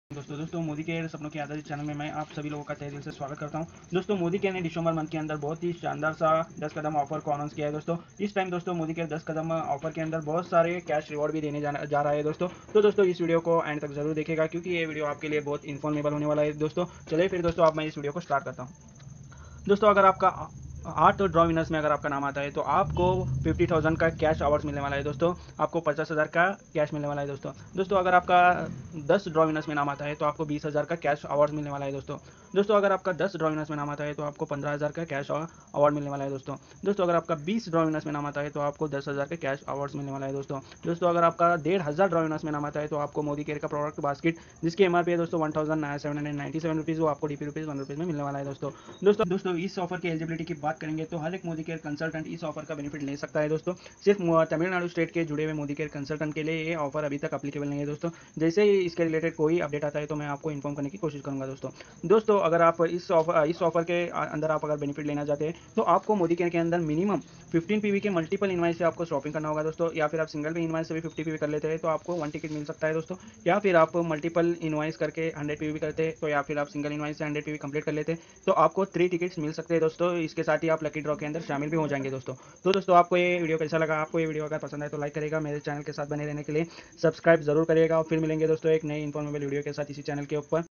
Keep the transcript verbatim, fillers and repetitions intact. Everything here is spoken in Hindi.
दोस्तों दोस्तों मोदी केयर सपनों की आधारित चैनल में मैं आप सभी लोगों का तहे दिल से स्वागत करता हूं। दोस्तों मोदी केयर ने दिसंबर मंथ के अंदर बहुत ही शानदार सा दस कदम ऑफर को अनाउंस किया है। दोस्तों इस टाइम दोस्तों मोदी केयर दस कदम ऑफर के अंदर बहुत सारे कैश रिवॉर्ड भी देने जा, जा रहा है दोस्तों। तो दोस्तों इस वीडियो को एंड तक जरूर देखेगा क्योंकि ये वीडियो आपके लिए बहुत इन्फॉर्मेबल होने वाला है। दोस्तों चलिए फिर दोस्तों आप मैं इस वीडियो को स्टार्ट करता हूँ। दोस्तों अगर आपका आठ ड्रॉ विनर्स में अगर आपका नाम आता है तो आपको फिफ्टी थाउजेंड का कैश अवार्ड्स मिलने वाला है दोस्तों। आपको पचास हज़ार का कैश मिलने वाला है दोस्तों। दोस्तों अगर आपका दस ड्रॉ विनर्स में नाम आता है तो आपको बीस हज़ार का कैश अवार्ड मिलने वाला है दोस्तों। दोस्तों अगर आपका दस ड्रॉ विनर्स में नाम आता है तो आपको पंद्रह हज़ार का कैश अवार्ड मिलने वाला है दोस्तों। दोस्तों अगर आपका बीस ड्रॉ विनर्स में नाम आता है तो आपको दस हज़ार का कैश अवार्ड्स मिलने वाला है दोस्तों। दोस्तों अगर आपका डेढ़ हज़ार ड्रॉ विनर्स में नाम आता है तो आपको मोदी केयर का प्रोडक्ट बास्केट जिसकी एम आर पी है दोस्तों one thousand seven hundred ninety seven rupees वो आपको D P rupees one rupees में मिलने वाला है दोस्तों। दोस्तों दोस्तों इस ऑफर की एलिजिबिलिटी की बात करेंगे तो हर एक मोदी केयर कंसल्टेंट इस ऑफर का बेनिफिट ले सकता है दोस्तों। सिर्फ तमिलनाडु स्टेट के जुड़े हुए मोदी केयर कंसल्टेंट के लिए ये ऑफर अभी तक अप्लीकेबल नहीं है दोस्तों। जैसे ही इसके रिलेटेड कोई अपडेट आता है तो मैं आपको इन्फॉर्म करने की कोशिश करूंगा दोस्तों। दोस्तों अगर आप इस ऑफर इस ऑफर के अंदर आप अगर बेनिफिट लेना चाहते हैं तो आपको मोदी केयर के अंदर मिनिमम फिफ्टीन पीवी के मल्टीपल इनवाइस से आपको शॉपिंग करना होगा दोस्तों। या फिर आप सिंगल पे इनवाइस से भी फिफ्टी पीवी कर लेते हैं तो आपको वन टिकट मिल सकता है दोस्तों। या फिर आप मल्टीपल इनवाइस करके हंड्रेड पीवी करते हैं तो या फिर आप सिंगल इनवाइस से हंड्रेड पीवी कंप्लीट कर लेते हैं तो आपको थ्री टिकट्स मिल सकते हैं दोस्तों। इसके साथ ही आप लकी ड्रॉ के अंदर शामिल भी हो जाएंगे दोस्तों। तो दोस्तों आपको ये वीडियो कैसा लगा? आपको ये वीडियो अगर पसंद आए तो लाइक करेगा, मेरे चैनल के साथ बने रहने के लिए सब्सक्राइब जरूर करिएगा और फिर मिलेंगे दोस्तों एक नई इन्फॉर्मेबल वीडियो के साथ इसी चैनल के ऊपर।